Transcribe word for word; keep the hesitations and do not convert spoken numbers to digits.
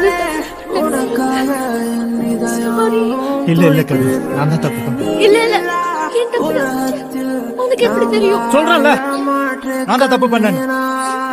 இல்ல இல்ல கவி, நான் தான் தப்பு பண்ணேன். இல்ல இல்ல என் தப்பு உனக்கு எப்படி தெரியும்? சொல்றேன்ல, நான் தான் தப்பு பண்ணேன்.